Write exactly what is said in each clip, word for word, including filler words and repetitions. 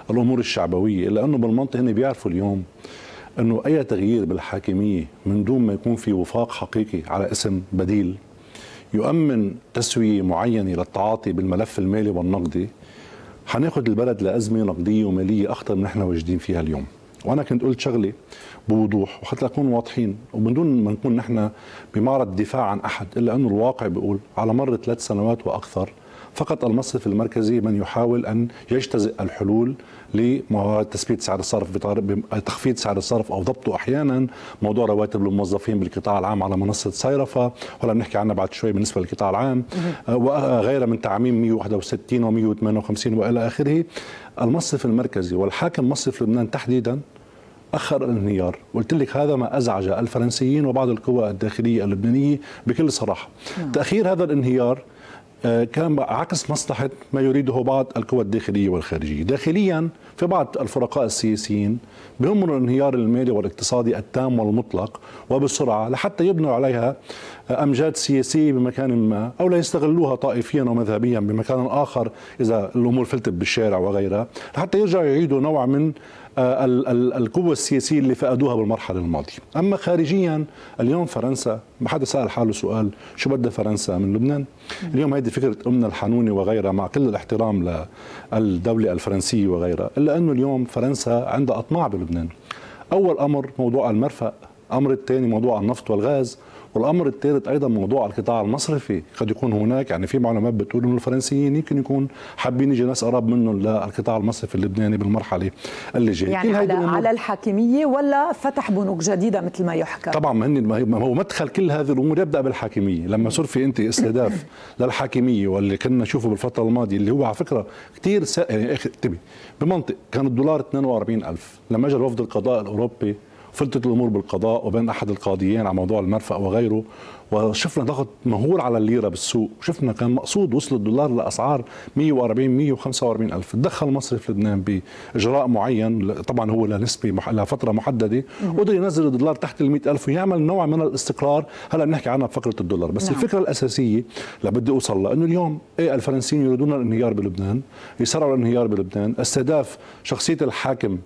الامور الشعبويه، الا انه بالمنطق هن بيعرفوا اليوم انه اي تغيير بالحاكميه من دون ما يكون في وفاق حقيقي على اسم بديل يؤمن تسويه معينه للتعاطي بالملف المالي والنقدي، حناخذ البلد لازمه نقديه وماليه اخطر من نحن واجدين فيها اليوم. وانا كنت قلت شغله بوضوح وحتى نكون واضحين ومن دون ما نكون نحن بمعرض دفاع عن احد، الا انه الواقع بيقول على مر ثلاث سنوات واكثر فقط المصرف المركزي من يحاول ان يجتزئ الحلول لتثبيت سعر الصرف، بتخفيض سعر الصرف او ضبطه احيانا، موضوع رواتب الموظفين بالقطاع العام على منصه صيرفه، ولا بنحكي عنها بعد شوي بالنسبه للقطاع العام، وغيرها من تعميم مئة وواحد وستين ومئة وثمانية وخمسين والى اخره. المصرف المركزي والحاكم مصرف لبنان تحديدا أخر الانهيار، قلت لك هذا ما أزعج الفرنسيين وبعض القوى الداخلية اللبنانية بكل صراحة. نعم. تأخير هذا الانهيار كان عكس مصلحة ما يريده بعض القوى الداخلية والخارجية. داخليا في بعض الفرقاء السياسيين بهم الانهيار المالي والاقتصادي التام والمطلق وبسرعة لحتى يبنوا عليها أمجاد سياسية بمكان ما، أو لا يستغلوها طائفيا ومذهبيا بمكان آخر إذا الأمور فلتت بالشارع وغيرها، لحتى يرجعوا يعيدوا نوع من القوة السياسية اللي فقدوها بالمرحلة الماضية. أما خارجيا اليوم فرنسا، ما حدا سأل حاله سؤال شو بدها فرنسا من لبنان؟ اليوم هذه فكرة أمنا الحنونة وغيرها، مع كل الاحترام للدولة الفرنسية وغيرها، إلا أنه اليوم فرنسا عندها أطماع بلبنان. أول أمر موضوع المرفأ، الأمر الثاني موضوع النفط والغاز، والامر الثالث ايضا موضوع القطاع المصرفي. قد يكون هناك يعني في معلومات بتقول انه الفرنسيين يمكن يكون حابين يجي ناس قراب منهم للقطاع المصرفي اللبناني بالمرحله اللي جايه. يعني على, على الحاكميه ولا فتح بنوك جديده مثل ما يحكى؟ طبعا ما هو مدخل كل هذه الامور يبدا بالحاكميه. لما صار في انت استهداف للحاكميه واللي كنا نشوفه بالفتره الماضيه اللي هو على فكره كثير سا... يعني اخي انتبه بمنطق، كان الدولار اثنين وأربعين ألف لما اجى وفد القضاء الاوروبي فلتت الامور بالقضاء وبين احد القاضيين على موضوع المرفأ وغيره، وشفنا ضغط مهول على الليره بالسوق، شفنا كان مقصود وصل الدولار لاسعار مئة وأربعين مئة وخمسة وأربعين ألف. تدخل مصرف لبنان باجراء معين، طبعا هو لنسبه مح... لفتره محدده، قدر ينزل الدولار تحت ال مئة ألف ويعمل نوع من الاستقرار. هلا بنحكي عنها بفقره الدولار، بس نعم. الفكره الاساسيه اللي بدي اوصل لها انه اليوم ايه الفرنسيين يريدون الانهيار بلبنان، يسرعوا الانهيار بلبنان، استهداف شخصيه الحاكم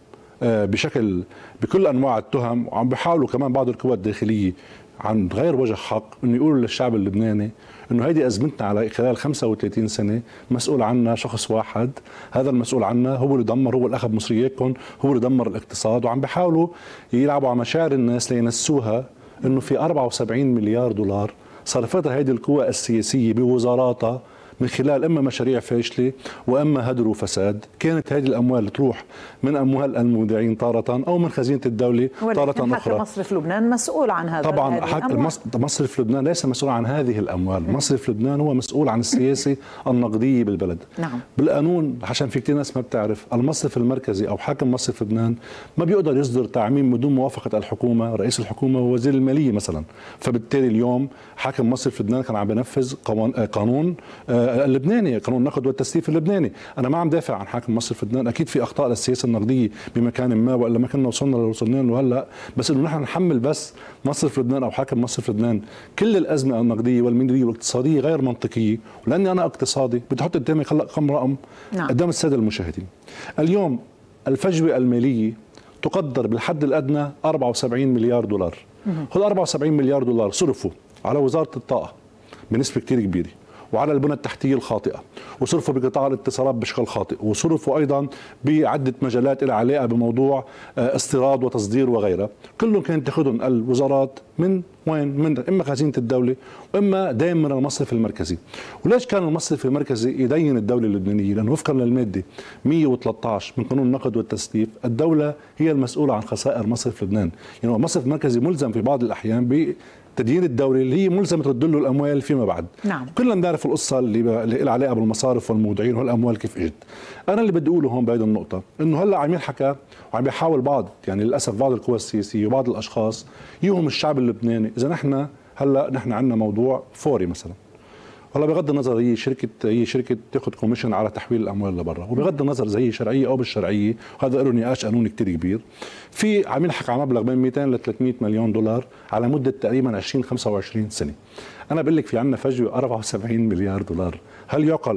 بشكل بكل انواع التهم، وعم بيحاولوا كمان بعض القوى الداخليه عن غير وجه حق انه يقولوا للشعب اللبناني انه هيدي ازمتنا على خلال خمسة وثلاثين سنه مسؤول عنها شخص واحد، هذا المسؤول عنها هو اللي دمر، هو اللي اخذ مصرياتكم، هو اللي دمر الاقتصاد، وعم بيحاولوا يلعبوا على مشاعر الناس لينسوها انه في أربعة وسبعين مليار دولار صرفتها هيدي القوى السياسيه بوزاراتها من خلال اما مشاريع فاشله واما هدر وفساد. كانت هذه الاموال تروح من اموال المودعين تاره او من خزينه الدوله تاره اخرى. حتى مصرف لبنان مسؤول عن هذا. طبعا حتى مصرف لبنان ليس مسؤول عن هذه الاموال، مصرف لبنان هو مسؤول عن السياسه النقديه بالبلد. نعم. بالقانون عشان في كثير ناس ما بتعرف، المصرف المركزي او حاكم مصرف لبنان ما بيقدر يصدر تعميم بدون موافقه الحكومه، رئيس الحكومه ووزير الماليه مثلا. فبالتالي اليوم حاكم مصرف لبنان كان عم بينفذ قانون اللبناني، قانون النقد والتسليف اللبناني. انا ما عم دافع عن حاكم مصرف لبنان، اكيد في اخطاء للسياسه النقديه بمكان ما والا ما كنا وصلنا اللي وصلنا له هلا، بس انه نحن نحمل بس مصرف لبنان او حاكم مصرف لبنان كل الازمه النقديه والماليه والاقتصاديه غير منطقيه. ولاني انا اقتصادي بدي احط قدامي كم رقم نعم. قدام الساده المشاهدين. اليوم الفجوه الماليه تقدر بالحد الادنى أربعة وسبعين مليار دولار. هول أربعة وسبعين مليار دولار صرفوا على وزاره الطاقه بنسبه كثير كبيره، وعلى البنى التحتيه الخاطئه، وصرفوا بقطاع الاتصالات بشكل خاطئ، وصرفوا ايضا بعده مجالات لها علاقه بموضوع استيراد وتصدير وغيرها. كلهم كانت تاخذهم الوزارات من وين؟ من اما خزينه الدوله واما دين من المصرف المركزي. وليش كان المصرف المركزي يدين الدوله اللبنانيه؟ لانه وفقا للماده مئة وثلاثة عشر من قانون النقد والتسليف الدوله هي المسؤوله عن خسائر مصرف لبنان، يعني المصرف المركزي ملزم في بعض الاحيان ب تديين الدولة اللي هي ملزمة ترد له الأموال فيما بعد. نعم. كلنا بنعرف القصة اللي اللي لها علاقة بالمصارف والمودعين والأموال كيف اجت. أنا اللي بدي أقوله هون بهذه النقطة إنه هلا عم ينحكى وعم بيحاول بعض، يعني للأسف بعض القوى السياسية وبعض الأشخاص يوهم الشعب اللبناني إذا نحن هلا نحن عندنا موضوع فوري مثلا. هلا بغض النظر هي شركه هي شركه تاخذ كوميشن على تحويل الاموال لبرا، وبغض النظر اذا هي شرعيه او بالشرعيه، وهذا له نقاش قانوني كثير كبير. في عم ينحكى على مبلغ بين مئتين ل ثلاثمئة مليون دولار على مده تقريبا عشرين خمسة وعشرين سنه. انا بقول لك في عندنا فجوه أربعة وسبعين مليار دولار، هل يعقل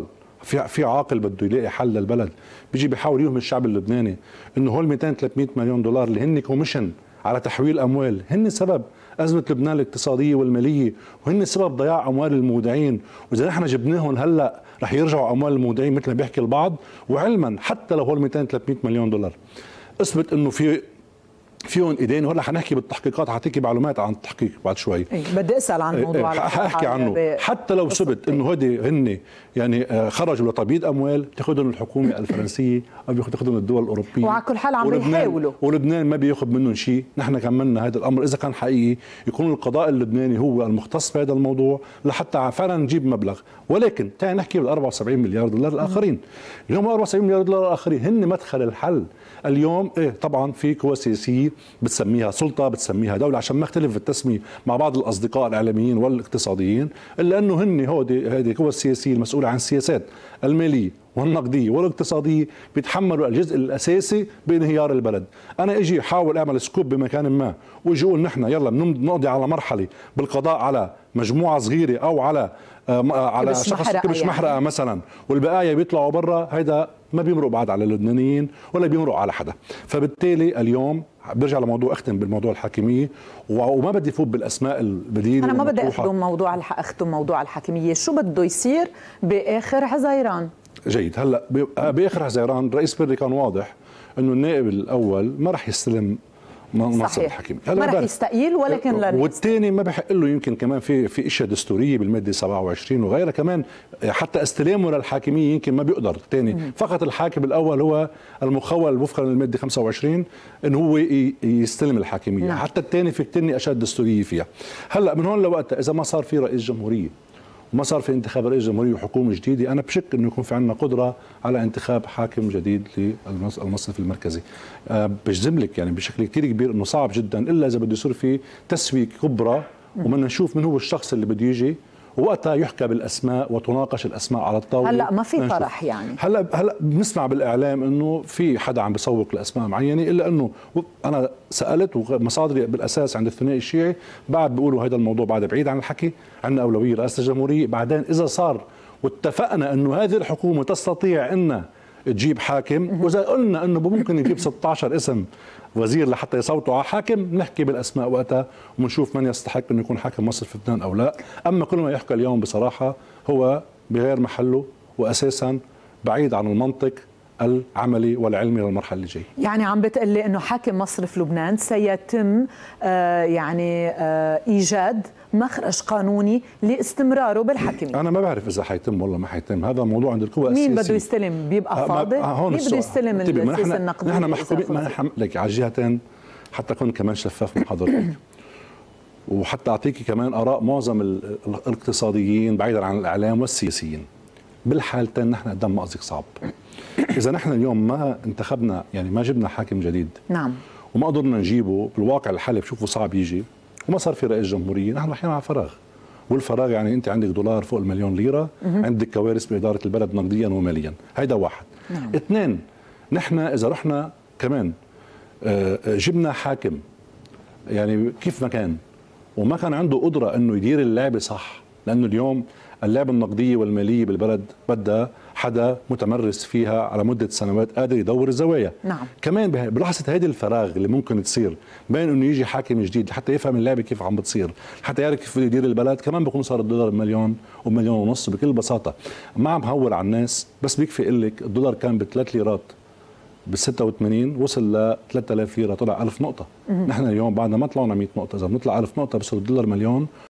في في عاقل بده يلاقي حل للبلد بيجي بيحاول يوهم الشعب اللبناني انه هول مئتين ثلاثمئة مليون دولار اللي هن كوميشن على تحويل اموال هن سبب ازمه لبنان الاقتصاديه والماليه، وهن سبب ضياع اموال المودعين، واذا نحن جبناهم هلا رح يرجعوا اموال المودعين مثل ما بيحكي البعض. وعلما حتى لو هول مئتين ثلاثمئة مليون دولار اثبت انه في فيهم ايدين، وهلا حنحكي بالتحقيقات، حاعطيكي معلومات عن التحقيق بعد شوي. إيه بدي اسال عن موضوع إيه حاحكي عنه. حتى لو ثبت انه هودي هن يعني خرجوا لتبييض اموال بتاخذهم الحكومه الفرنسيه او بتاخذهم الدول الاوروبيه، وعلى كل حال عم بيحاولوا، ولبنان ما بياخذ منهم شيء. نحن كملنا هذا الامر اذا كان حقيقي يكون القضاء اللبناني هو المختص بهذا الموضوع لحتى فعلا نجيب مبلغ. ولكن تعال نحكي بال أربعة وسبعين مليار دولار الاخرين. اليوم أربعة وسبعين مليار دولار الاخرين هن مدخل الحل. اليوم ايه طبعا في قوى سياسيه بتسميها سلطه، بتسميها دوله، عشان ما اختلف في التسميه مع بعض الاصدقاء الاعلاميين والاقتصاديين، الا انه هن هودي هذه القوى السياسيه المسؤوله عن السياسات الماليه والنقديه والاقتصاديه بيتحملوا الجزء الاساسي بانهيار البلد. انا اجي احاول اعمل سكوب بمكان ما واجي اقول نحن يلا بنقضي على مرحله بالقضاء على مجموعه صغيره او على آه على شخص كبش محرقه يعني مثلا، والبقايا بيطلعوا برا، هيدا ما بيمرق بعد على اللبنانيين ولا بيمرق على حدا. فبالتالي اليوم برجع لموضوع، اختم بالموضوع الحاكميه وما بدي فوت بالاسماء البديله. انا ما بدي اخدم موضوع اختم موضوع الحاكميه، شو بده يصير باخر حزيران؟ جيد. هلا باخر حزيران رئيس بري كان واضح انه النائب الاول ما راح يستلم منصب الحكيم، ما راح يستقيل ولكن لن والثاني ما بحق له. يمكن كمان في في اشياء دستوريه بالماده سبعة وعشرين وغيرها كمان، حتى استلامه للحاكميه يمكن ما بيقدر الثاني. فقط الحاكم الاول هو المخول وفقا للماده خمسة وعشرين انه هو يستلم الحاكميه. نعم. حتى الثاني في كثير نقاشات دستوريه فيها. هلا من هون لوقتها اذا ما صار في رئيس جمهوريه وما صار في انتخاب رئيس جمهوريه وحكومه جديده، انا بشك انه يكون في عندنا قدره على انتخاب حاكم جديد للمصرف المركزي. أه بجزم لك يعني بشكل كثير كبير انه صعب جدا الا اذا بده يصير في تسويه كبرى وبدنا نشوف من هو الشخص اللي بده يجي، ووقتها يحكى بالاسماء وتناقش الاسماء على الطاوله. هلا ما في طرح يعني. هلا هلا بنسمع بالاعلام انه في حدا عم بيسوق لاسماء معينه، الا انه انا سالت ومصادري بالاساس عند الثنائي الشيعي بعد بيقولوا هذا الموضوع بعد بعيد عن الحكي، عندنا اولويه رئاسه الجمهوريه. بعدين اذا صار واتفقنا انه هذه الحكومه تستطيع ان تجيب حاكم، واذا قلنا انه ممكن يجيب ستة عشر اسم وزير لحتى يصوتوا على حاكم، نحكي بالاسماء وقتها وبنشوف من يستحق انه يكون حاكم مصر في لبنان او لا. اما كل ما يحكى اليوم بصراحه هو بغير محله واساسا بعيد عن المنطق العملي والعلمي للمرحله اللي جايه. يعني عم بتقلي انه حاكم مصرف لبنان سيتم آه يعني آه ايجاد مخرج قانوني لاستمراره بالحكميه. انا ما بعرف اذا حيتم والله ما حيتم، هذا موضوع عند القوى السياسيه. مين بده يستلم؟ بيبقى فاضي؟ مين بده يستلم السياسه النقديه؟ نحن محكومين لك على الجهتين حتى اكون كمان شفاف مع حضرتك وحتى اعطيكي كمان اراء معظم الاقتصاديين بعيدا عن الاعلام والسياسيين. بالحالتين نحن قدام مأزق صعب. اذا نحن اليوم ما انتخبنا يعني ما جبنا حاكم جديد، نعم، وما قدرنا نجيبه بالواقع الحالي بشوفه صعب يجي، وما صار في رئيس جمهوريه، نحن رايحين على فراغ. والفراغ يعني انت عندك دولار فوق المليون ليره، عندك كوارث باداره البلد نقديا وماليا، هيدا واحد. نعم. اثنين، نحن اذا رحنا كمان جبنا حاكم يعني كيف ما كان وما كان عنده قدره انه يدير اللعبه صح، لانه اليوم اللعبه النقديه والماليه بالبلد بدها حدا متمرس فيها على مده سنوات قادر يدور الزوايا. نعم. كمان بلحظه هذه الفراغ اللي ممكن تصير بين انه يجي حاكم جديد حتى يفهم اللعبه كيف عم بتصير، حتى يعرف كيف يدير البلد، كمان بكون صار الدولار مليون ومليون ونص بكل بساطه. ما عم هول على الناس، بس بيكفي اقول لك الدولار كان بثلاث ليرات بال ستة وثمانين وصل ل ثلاثة آلاف ليره، طلع ألف نقطه. نحن اليوم بعد ما طلعنا مئة نقطه، اذا بنطلع ألف نقطه بصير الدولار مليون